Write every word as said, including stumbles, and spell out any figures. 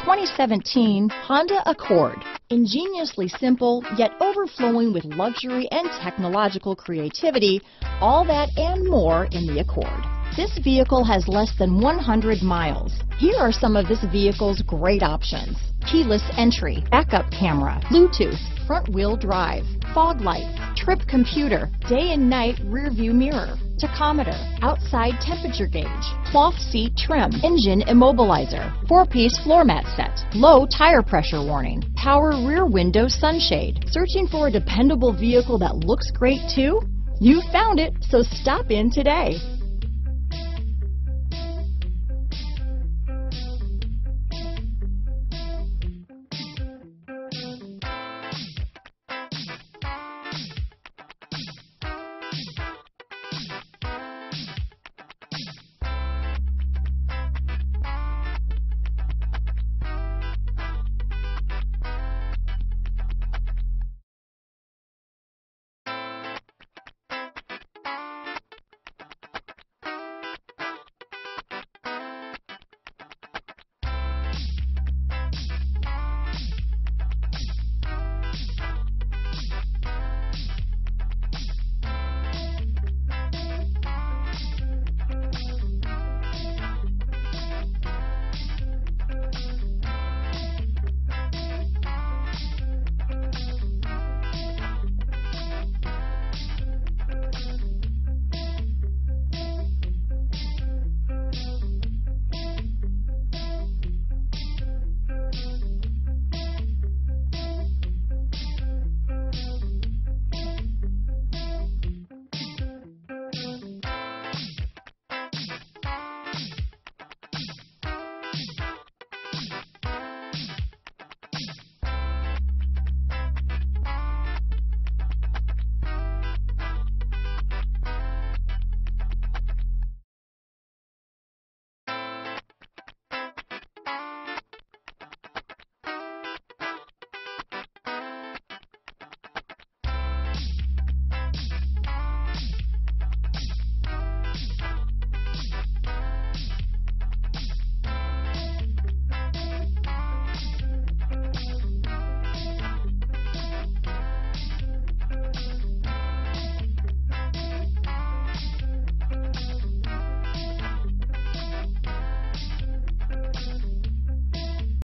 twenty seventeen Honda Accord. Ingeniously simple, yet overflowing with luxury and technological creativity, all that and more in the Accord. This vehicle has less than one hundred miles. Here are some of this vehicle's great options: keyless entry, backup camera, Bluetooth, front wheel drive, fog lights, trip computer, day and night rear view mirror, tachometer, outside temperature gauge, cloth seat trim, engine immobilizer, four-piece floor mat set, low tire pressure warning, power rear window sunshade. Searching for a dependable vehicle that looks great too? You found it, so stop in today.